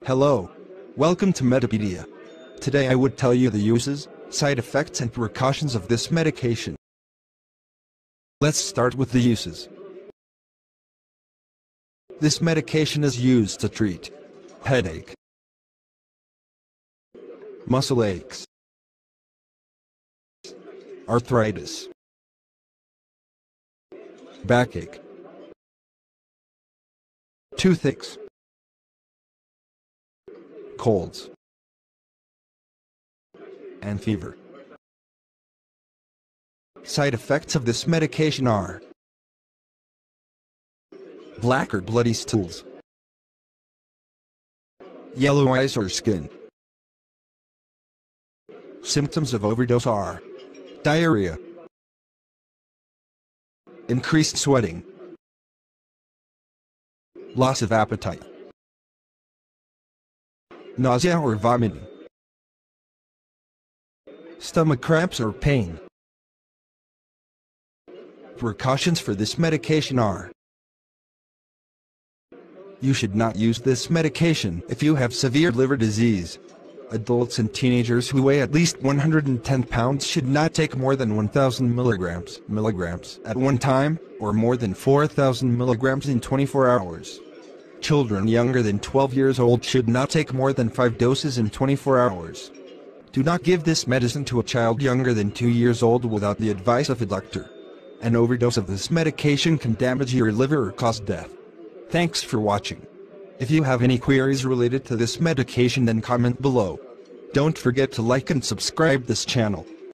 Hello. Welcome to Medipedia. Today I would tell you the uses, side effects and precautions of this medication. Let's start with the uses. This medication is used to treat headache, muscle aches, arthritis, backache, toothaches, colds, and fever. Side effects of this medication are black or bloody stools, yellow eyes or skin. Symptoms of overdose are diarrhea, increased sweating, loss of appetite, nausea or vomiting, stomach cramps or pain. Precautions for this medication are: you should not use this medication if you have severe liver disease. Adults and teenagers who weigh at least 110 pounds should not take more than 1,000 milligrams at one time, or more than 4,000 milligrams in 24 hours. Children younger than 12 years old should not take more than 5 doses in 24 hours. Do not give this medicine to a child younger than 2 years old without the advice of a doctor. An overdose of this medication can damage your liver or cause death. Thanks for watching. If you have any queries related to this medication, then comment below. Don't forget to like and subscribe this channel.